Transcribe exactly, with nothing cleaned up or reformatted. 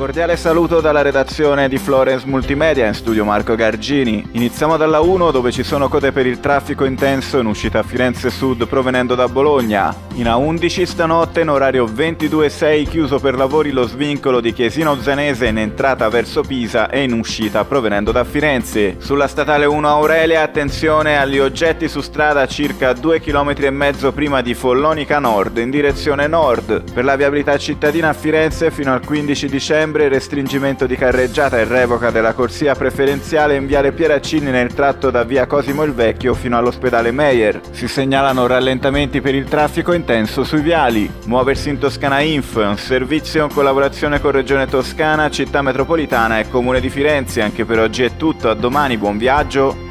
cordiale saluto dalla redazione di Florence Multimedia, in studio Marco Gargini. Iniziamo dalla uno, dove ci sono code per il traffico intenso in uscita a Firenze Sud provenendo da Bologna. In A undici stanotte in orario ventidue sei chiuso per lavori lo svincolo di Chiesino Zanese in entrata verso Pisa e in uscita provenendo da Firenze. Sulla statale uno Aurelia attenzione agli oggetti su strada circa due chilometri e mezzo prima di Follonica Nord in direzione nord. Per la viabilità cittadina a Firenze fino al quindici dicembre restringimento di carreggiata e revoca della corsia preferenziale in viale Pieraccini nel tratto da via Cosimo il Vecchio fino all'ospedale Meyer. Si segnalano rallentamenti per il traffico intenso sui viali. Muoversi in Toscana Inf, un servizio in collaborazione con Regione Toscana, Città Metropolitana e Comune di Firenze. Anche per oggi è tutto, a domani, buon viaggio.